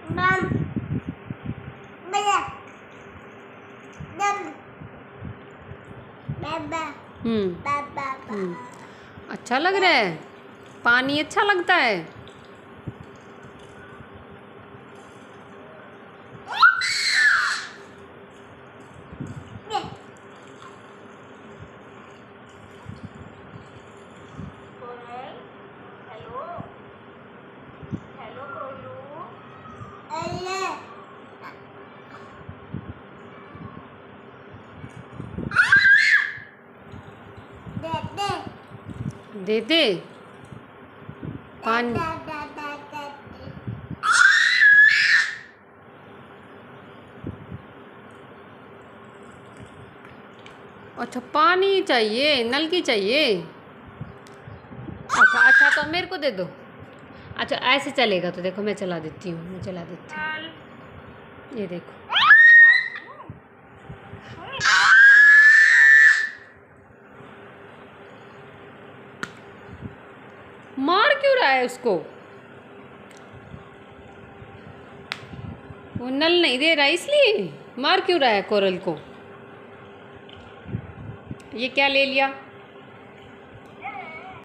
मम बड़ा दम बाबा बाबा अच्छा लग रहा है। पानी अच्छा लगता है। दे दे पानी। अच्छा पानी चाहिए, नल की चाहिए। अच्छा अच्छा तो मेरे को दे दो। अच्छा ऐसे चलेगा तो देखो मैं चला देती हूँ, मैं चला देती हूँ। ये देखो मार क्यों रहा है उसको? वो नल नहीं दे रहा इसलिए मार क्यों रहा है कोरल को? ये क्या ले लिया?